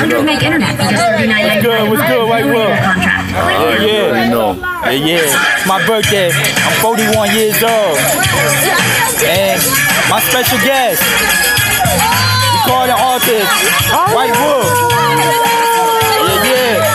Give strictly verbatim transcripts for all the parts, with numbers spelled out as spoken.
hundred meg internet for just thirty-nine ninety-five. Good, what's good, White Wolf? Uh, yeah, know. Yeah, yeah. It's my birthday. I'm forty-one years old. And my special guest, we call the artist White Wolf. Yeah, yeah.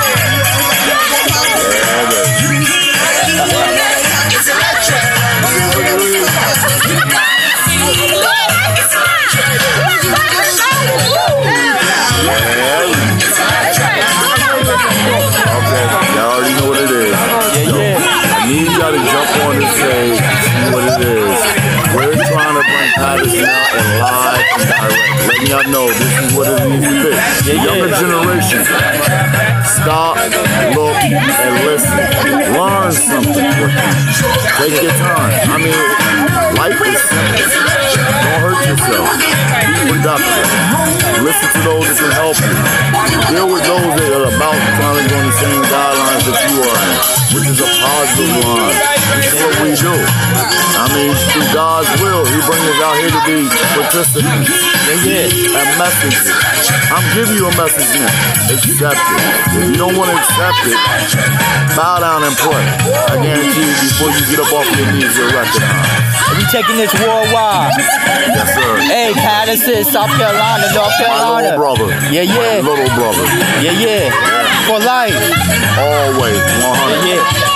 On this stage, see what it is. We're trying to bring Patterson out and live and direct. Letting y'all know this is what it needs to be. The younger generation, stop, look, and listen. Learn something. Take your time. I mean, life is simple. Don't hurt yourself. Be productive. Listen to those that can help you. Deal with those that are about trying to go on the same guidelines that you are in, which is a positive line. This is what we do. I mean, through God's will, He brings us out here to be participants. And messages. I'm giving you a message now. Accept it. If you don't want to accept it, bow down and pray. I guarantee you, before you get up off your knees, you'll recognize. We taking this worldwide. Yes, sir. Hey, Patterson, South Carolina, North Carolina. My little brother. Yeah, yeah. My little brother. Yeah, yeah. For life. Always. one hundred. Yeah, yeah.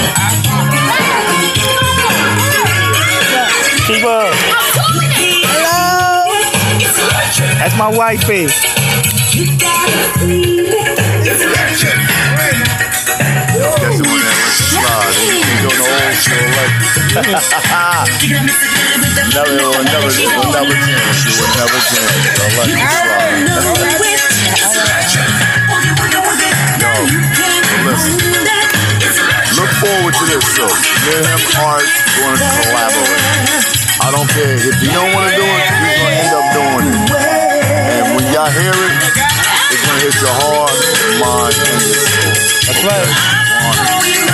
Keep up. Hello. That's my wifey. Catch him on that slide. He ain't doing no old school like never, it will never, it will never change. It will never change. Don't let it slide. Yo, listen. Look forward to this show. Me and him are going to collaborate. I don't care. If you don't want to do it, he's going to end up doing it. And when y'all hear it, it's going to hit your heart, mind, and your soul. That's right.